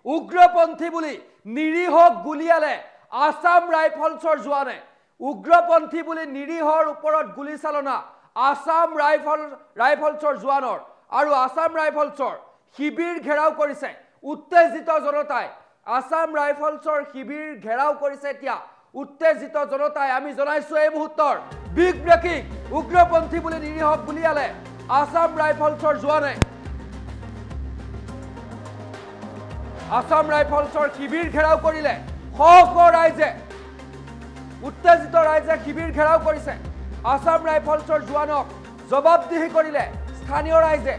উগ্ৰপন্থী বুলি নিৰীহক গুলিয়ালে আসাম ৰাইফলছৰ জোৱানে উগ্ৰপন্থী বুলি নিৰীহৰ ওপৰত গুলি চালনা আসাম ৰাইফলছৰ জোৱানৰ আৰু আসাম ৰাইফলছৰ শিবিৰ ঘেৰাও কৰিছে উত্তেজিত জনতাই আসাম ৰাইফলছৰ শিবিৰ ঘেৰাও কৰিছে এতিয়া উত্তেজিত জনতাই আমি জনাইছো এই মুহূৰ্তৰ বিগ ব্ৰেকিং উগ্ৰপন্থী বুলি নিৰীহক গুলিয়ালে আসাম ৰাইফলছৰ জোৱানে আসাম ৰাইফলছৰ শিবিৰ ঘেৰাও কৰিলে শ ৰাইজে উত্তেজিত ৰাইজে শিবিৰ ঘেৰাও কৰিছে আসাম ৰাইফলছৰ জোৱানক জবাবদিহি কৰিলে স্থানীয় ৰাইজে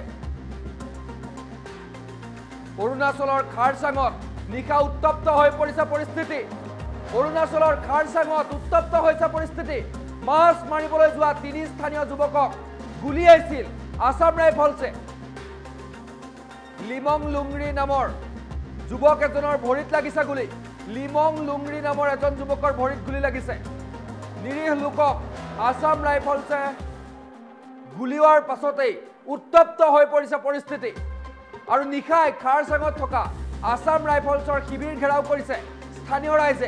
অৰুণাচলৰ খাৰসাঙত নিশা উত্তপ্ত হৈ পৰিছে পৰিস্থিতি অৰুণাচলৰ খাৰসাঙত উত্তপ্ত হৈছে পৰিস্থিতি মাছ মাৰিবলৈ যোৱা তিনি স্থানীয় যুৱকক গুলিয়াইছিল আসাম ৰাইফলছে লিমং লুংৰি নামৰ যুৱক এজনৰ ভৰিত লাগিছে গুলি লিমং লুংৰি নামৰ এজন যুৱকৰ ভৰিত গুলি লাগিছে নিৰীহ লোকক আসাম ৰাইফলছে গুলিওৱাৰ পাছতেই উত্তপ্ত হৈ পৰিছে পৰিস্থিতি আৰু নিশাই খাৰসাঙত থকা আসাম ৰাইফলছৰ শিবিৰ ঘেৰাও কৰিছে স্থানীয় ৰাইজে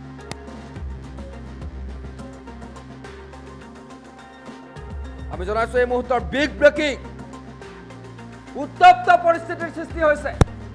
আমি জনাইছো এই মুহূৰ্তৰ বিগ ব্ৰেকিং উত্তপ্ত পৰিস্থিতিৰ সৃষ্টি হৈছে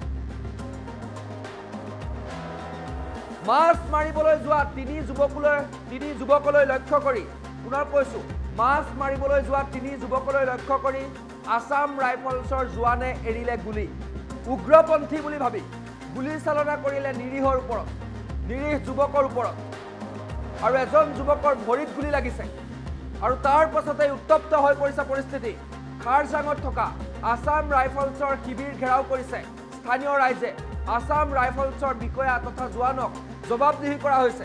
মাছ মাৰিবলৈ যোৱা তিনি যুৱকলৈ লক্ষ্য কৰি পুনৰ কৈছো মাছ মাৰিবলৈ যোৱা তিনি যুৱকলৈ লক্ষ্য কৰি আসাম ৰাইফলছৰ জোৱানে এৰিলে গুলি উগ্ৰপন্থী বুলি ভাবি গুলি চালনা কৰিলে নিৰীহৰ ওপৰত নিৰীহ যুৱকৰ ওপৰত আৰু এজন যুৱকৰ ভৰিত গুলি লাগিছে আৰু তাৰ পাছতে উত্তপ্ত হৈ পৰিছে পৰিস্থিতি খাৰসাঙত থকা আসাম ৰাইফলছৰ শিবিৰ ঘেৰাও কৰিছে স্থানীয় ৰাইজে আসাম ৰাইফলছৰ বিষয়া তথা জোৱানক জবাবদিহি কৰা হৈছে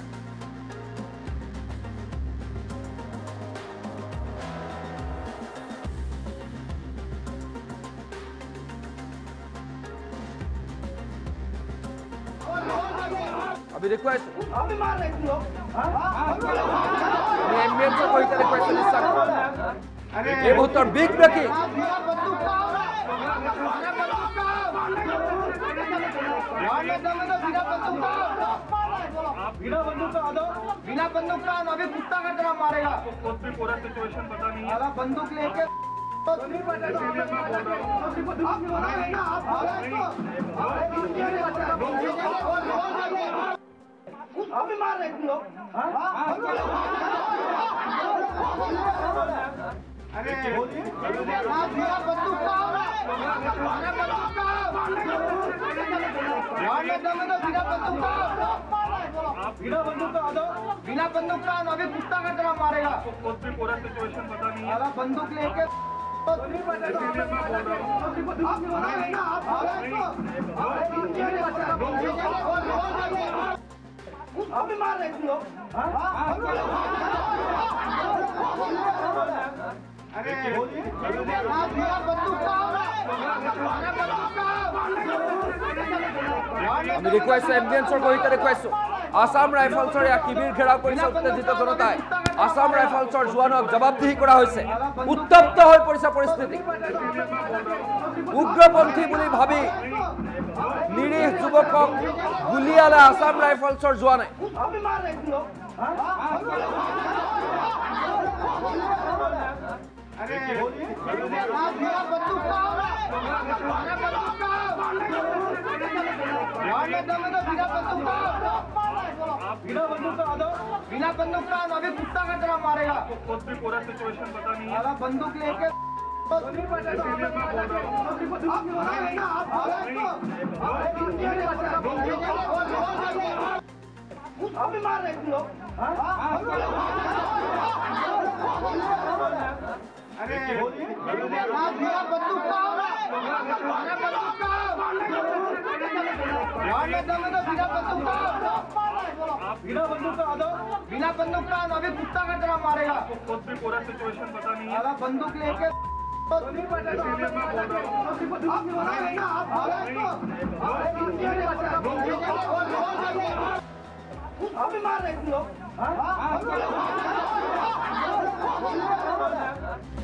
अभी रिक्वेस्ट ये बहुत बिग ब्रेकिंग बिना बंदूक का अभी कुत्ता का तरह मारेगा पूरा सिचुएशन पता नहीं है बंदूक लेके अभी मार रहे तुम लोग अरे बिना बंदूक का अभी कुत्ता का तरह मारेगा पूरा सिचुएशन पता नहीं है बंदूक लेके अभी मार रहे तुम लोग अरे আমি রিকোয়েস্ট এভিডেন্সৰ সৈতে দেখুৱাইছো আসাম ৰাইফলছৰ এক শিবিৰ ঘেৰাও কৰিছে উত্তেজিত জনতাই আসাম ৰাইফলছৰ জোৱানক জবাবদিহি কৰা হৈছে উত্তপ্ত হৈ পৰিছে পৰিস্থিতি উগ্ৰপন্থী বুলি ভাবি নিৰীহ যুৱকক গুলিয়ালে আসাম ৰাইফলছৰ জোৱানে बिना बंदूक का अभी कुत्ता का तरह मारेगा पूरा सिचुएशन पता नहीं है बंदूक लेके अभी मार रहे तुम लोग अरे बिना बंदूक का अभी कुत्ता का तरह मारेगा पूरा सिचुएशन पता नहीं है बंदूक लेके अभी मार रहे तुम लोग